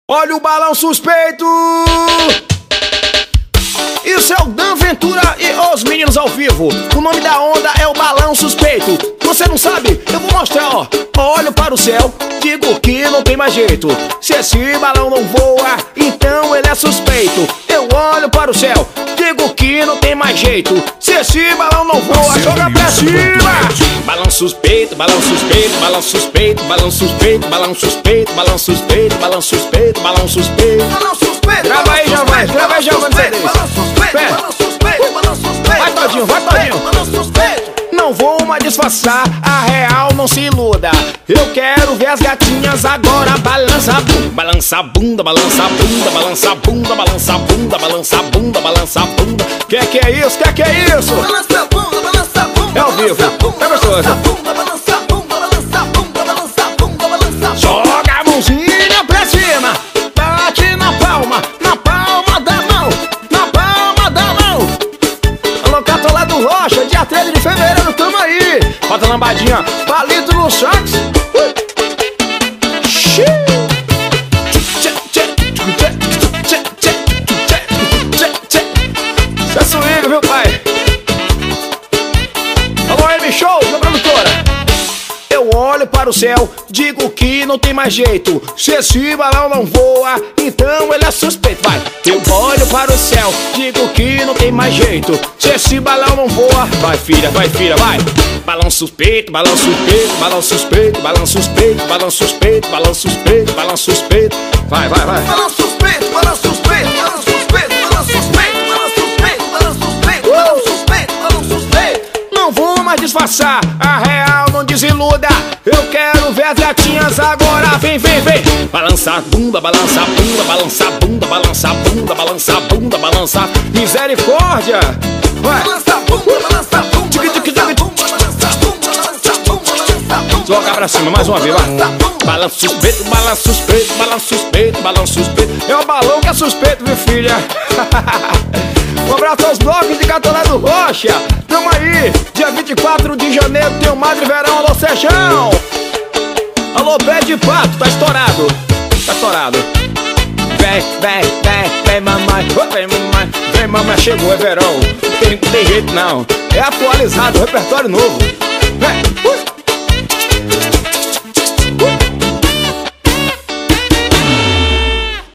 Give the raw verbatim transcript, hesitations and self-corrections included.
Olha o balão suspeito! Isso é o Dan Ventura e os meninos ao vivo. O nome da onda é o balão suspeito. Você não sabe? Eu vou mostrar, ó. Olho para o céu, digo que não tem mais jeito. Se esse balão não voa, então ele é suspeito. Eu olho para o céu, digo que não tem mais jeito. Se esse balão não voa, joga pra cima. Balão suspeito, balão suspeito, balão suspeito, balão suspeito, balão suspeito, balão suspeito, balão suspeito, balão suspeito, balão suspeito. Grava aí, Giovanni, grava aí, Giovanni. Balão suspeito, balão suspeito, balão suspeito. Vai todinho, vai todinho. Balão suspeito. Não vou mais disfarçar, a real não se iluda. Eu quero ver as gatinhas agora. Balança a bunda, balança a bunda, balança a bunda, balança a bunda, balança a bunda, balança a bunda, balança a bunda. Que que é isso? Que que é isso? Balança a bunda, balança a bunda. É ao vivo, é gostoso. Balança a bunda, balança a bunda, balança a bunda, balança a bunda, balança a bunda. Joga a mãozinha pra cima, bate na palma, na palma da mão, na palma da mão. Alô, Catolado Rocha, dia treze de fevereiro, tamo aí. Bota a lambadinha, palito no sax. Isso é swing, viu, pai? Alô, M Show, minha produtora. Eu olho para o céu, digo que não tem mais jeito. Se esse balão não voa, então ele é suspeito. Vai! Eu olho para o céu, digo que não tem mais jeito. Se esse balão não voa, vai filha, vai filha, vai! Balão suspeito, balão suspeito, balão suspeito, balão suspeito, balão suspeito, balão suspeito, balão suspeito. Vai, vai, vai! Balão suspeito, balão suspeito, balão suspeito, balão suspeito, balão suspeito, balão suspeito, balão suspeito, balão suspeito. Não vou mais disfarçar, a real não desiluda. Eu quero ver as gatinhas agora, vem, vem, vem. Balança a bunda, balança a bunda, balança a bunda, balança a bunda, balança a bunda, balança. Misericórdia! Vai! Balança a bunda, balança a bunda, balança a bunda, balança a bunda, balança a bunda, balança a bunda. Joga pra cima, mais uma vez, vai. Balanço suspeito, balanço suspeito, balanço suspeito, balanço suspeito. É o balão que é suspeito, viu, filha? Um abraço aos blocos de Catolado Rocha. Tamo aí, dia vinte e quatro de janeiro tem o Madre Verão. Alô, Sejão. Alô, pé de pato, tá estourado. Tá estourado. Vem, vem, vem, vem mamãe, vem mamãe, vem mamãe, chegou, é verão. Não tem, não tem jeito não, é atualizado, repertório novo. Vem, ui.